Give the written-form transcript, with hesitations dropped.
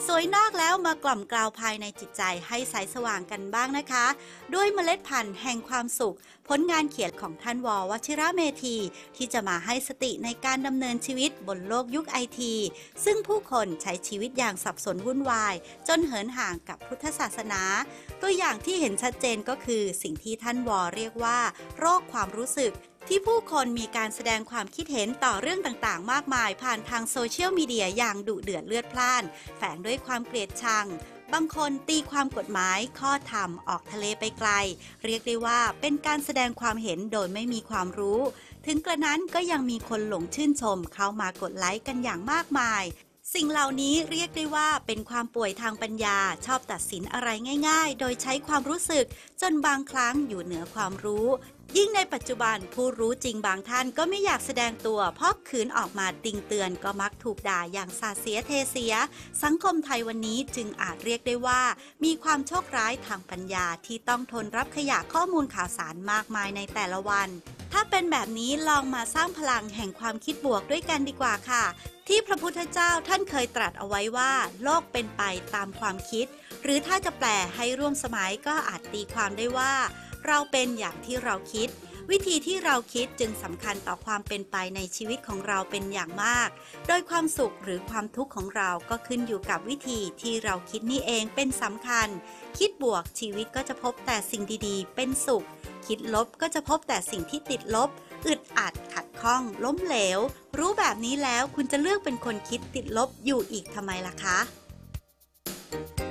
สวยนอกแล้วมากล่อมกล่าวภายในจิตใจให้ใสสว่างกันบ้างนะคะด้วยเมล็ดพันธุ์แห่งความสุขผลงานเขียนของท่านววชิระเมธีที่จะมาให้สติในการดำเนินชีวิตบนโลกยุคไอทีซึ่งผู้คนใช้ชีวิตอย่างสับสนวุ่นวายจนเหินห่างกับพุทธศาสนาตัวอย่างที่เห็นชัดเจนก็คือสิ่งที่ท่านวเรียกว่าโรคความรู้สึกที่ผู้คนมีการแสดงความคิดเห็นต่อเรื่องต่างๆมากมายผ่านทางโซเชียลมีเดียอย่างดุเดือดเลือดพล่านแฝงด้วยความเกลียดชังบางคนตีความกฎหมายข้อธรรมออกทะเลไปไกลเรียกได้ว่าเป็นการแสดงความเห็นโดยไม่มีความรู้ถึงกระนั้นก็ยังมีคนหลงชื่นชมเข้ามากดไลค์กันอย่างมากมายสิ่งเหล่านี้เรียกได้ว่าเป็นความป่วยทางปัญญาชอบตัดสินอะไรง่ายๆโดยใช้ความรู้สึกจนบางครั้งอยู่เหนือความรู้ยิ่งในปัจจุบันผู้รู้จริงบางท่านก็ไม่อยากแสดงตัวเพราะขืนออกมาติงเตือนก็มักถูกด่าอย่างสาดเสียเทเสียสังคมไทยวันนี้จึงอาจเรียกได้ว่ามีความโชคร้ายทางปัญญาที่ต้องทนรับขยะข้อมูลข่าวสารมากมายในแต่ละวันถ้าเป็นแบบนี้ลองมาสร้างพลังแห่งความคิดบวกด้วยกันดีกว่าค่ะที่พระพุทธเจ้าท่านเคยตรัสเอาไว้ว่าโลกเป็นไปตามความคิดหรือถ้าจะแปลให้ร่วมสมัยก็อาจตีความได้ว่าเราเป็นอย่างที่เราคิดวิธีที่เราคิดจึงสำคัญต่อความเป็นไปในชีวิตของเราเป็นอย่างมากโดยความสุขหรือความทุกข์ของเราก็ขึ้นอยู่กับวิธีที่เราคิดนี่เองเป็นสำคัญคิดบวกชีวิตก็จะพบแต่สิ่งดีๆเป็นสุขคิดลบก็จะพบแต่สิ่งที่ติดลบอึดอัดขัดข้องล้มเหลวรู้แบบนี้แล้วคุณจะเลือกเป็นคนคิดติดลบอยู่อีกทำไมล่ะคะ